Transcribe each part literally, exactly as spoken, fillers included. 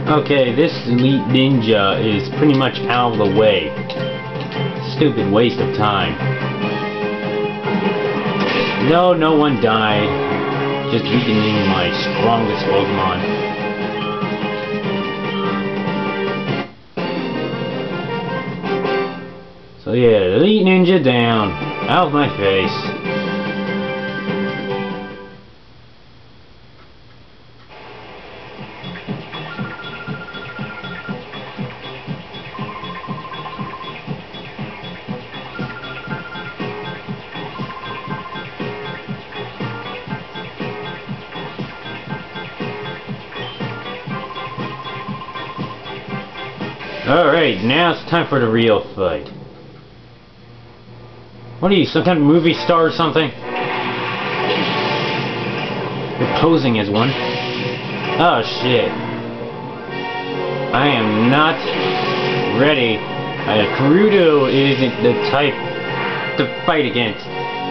Okay, this elite ninja is pretty much out of the way. Stupid waste of time. No, no one died. Just weakening my strongest Pokemon. So yeah, elite ninja down. Out of my face. Alright, now it's time for the real fight. What are you, some kind of movie star or something? You're posing as one. Oh shit. I am not ready. Uh, Karudo isn't the type to fight against.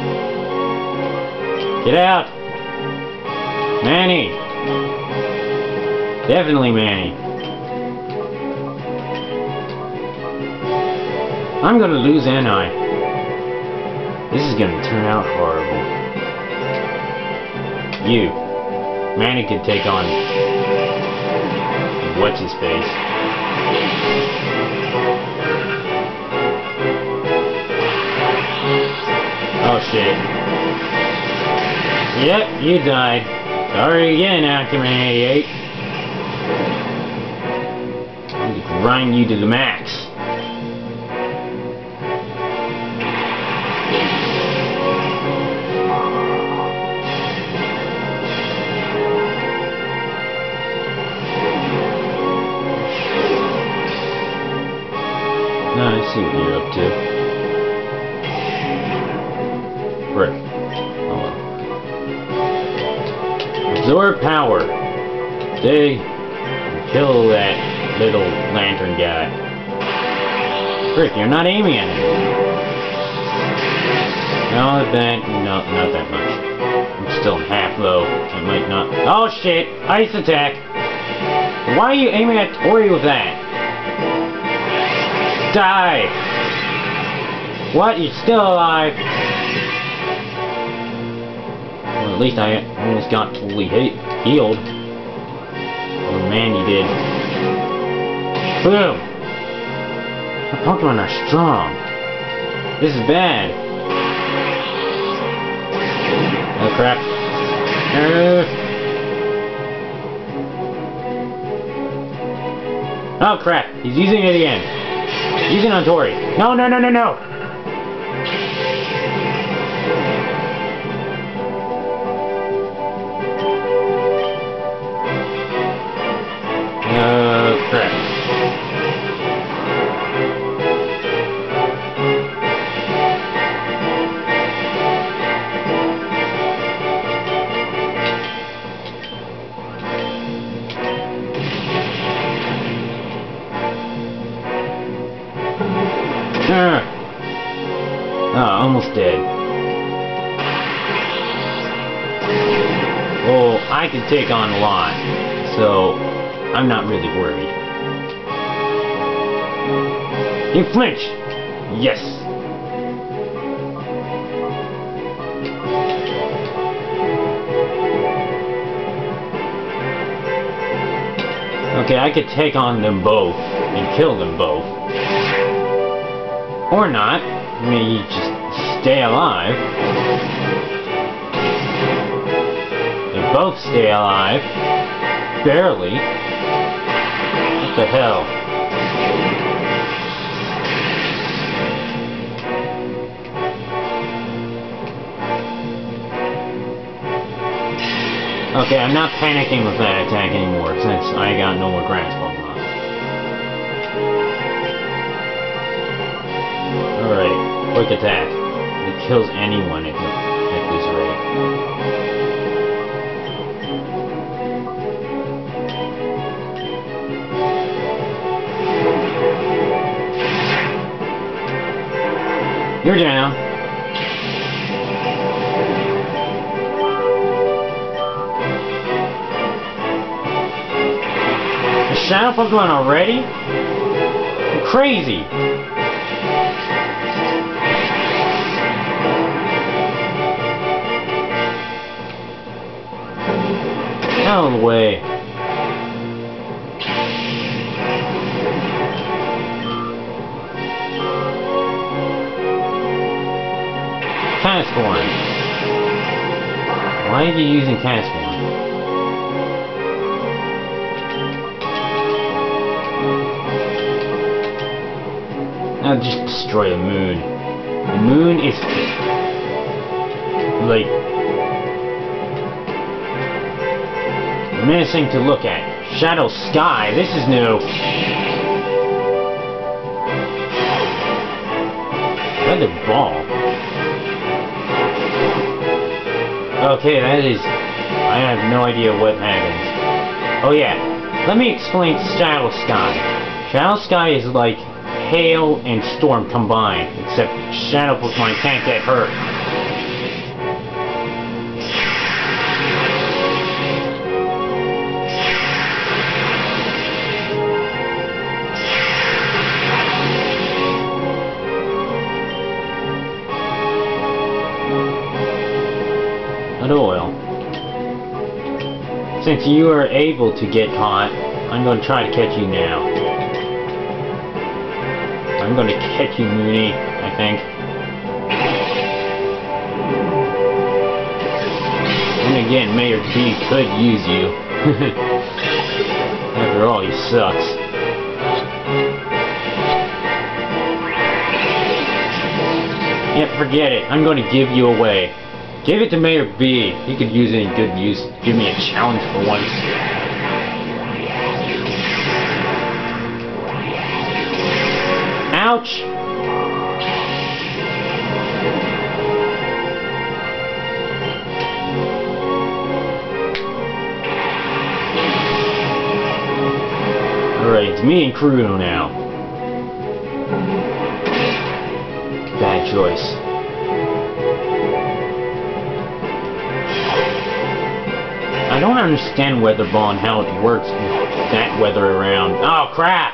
Get out! Manny! Definitely Manny. I'm gonna lose, ain't I? This is gonna turn out horrible. You. Manny could take on... what's his face? Oh shit. Yep, you died. Sorry again, Ackerman eighty-eight. I'm gonna grind you to the max. Now I see what you're up to. Frick. Oh well. Absorb power. Dig and kill that little lantern guy. Frick, you're not aiming at him. No, that, no, not that much. I'm still half low. I might not. Oh shit! Ice attack! Why are you aiming at Tori with that? Die! What? You're still alive? Well, at least I almost got totally he healed. Oh man, you did. Boom! My Pokemon are strong. This is bad. Oh crap. Uh. Oh crap, he's using it again. Using on Tori. No, no, no, no, no! Oh, crap. Ah, almost dead. Well, I can take on a lot, so I'm not really worried. You flinch! Yes! Okay, I could take on them both and kill them both. Or not. Maybe just stay alive. They both stay alive. Barely. What the hell? Okay, I'm not panicking with that attack anymore since I got no more grass Pokemon. Alright. Quick attack. It kills anyone at, at this rate. You're down. Shadow Pokemon already? You're crazy! Out of the way. Castform. Why are you using Castform? I'll just destroy the moon. The moon is like menacing to look at. Shadow Sky. This is new. Another ball. Okay, that is... I have no idea what happens. Oh yeah, let me explain Shadow Sky. Shadow Sky is like hail and storm combined, except Shadow Pokemon can't get hurt. Oil. Since you are able to get caught, I'm going to try to catch you now. I'm going to catch you, Mooney, I think. And again, Mayor B could use you. After all, he sucks. Yeah, forget it. I'm going to give you away. Give it to Mayor B. He could use it in good use. Give me a challenge for once. Ouch! Alright, it's me and Kurudo now. Bad choice. I don't understand Weather Ball and how it works with that weather around. Oh crap!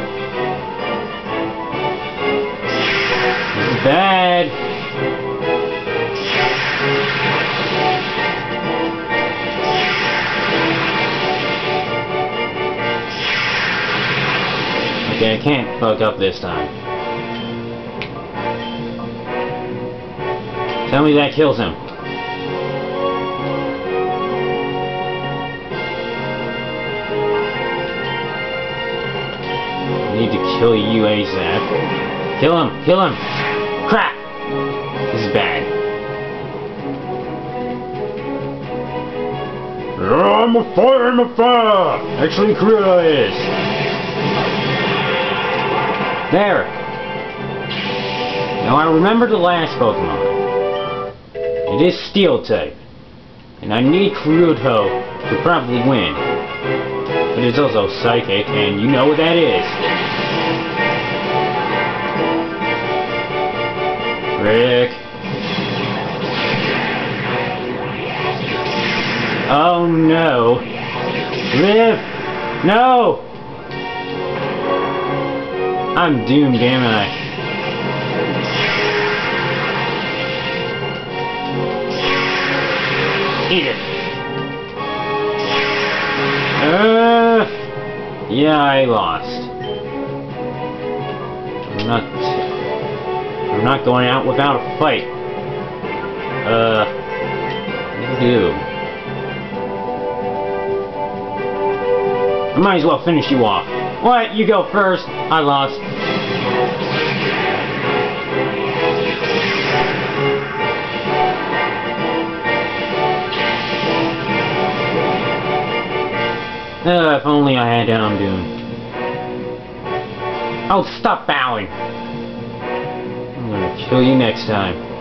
This is bad. Okay, I can't fuck up this time. Tell me that kills him. Need to kill you ASAP. Kill him! Kill him! Crap! This is bad. Oh, I'm a fire! I'm a fire! Actually, Kurudo is. There! Now I remember the last Pokemon. It is Steel type. And I need Kurudo to probably win. But it's also Psychic, and you know what that is. Rick. Oh no. Live! No! I'm doomed, damn I. Eat it. Uh, yeah, I lost. I'm not... I'm not going out without a fight. Uh... What do you do? I might as well finish you off. What? You go first. I lost. Uh, if only I had Houndoom. Oh, stop bowing. I'm gonna kill you next time.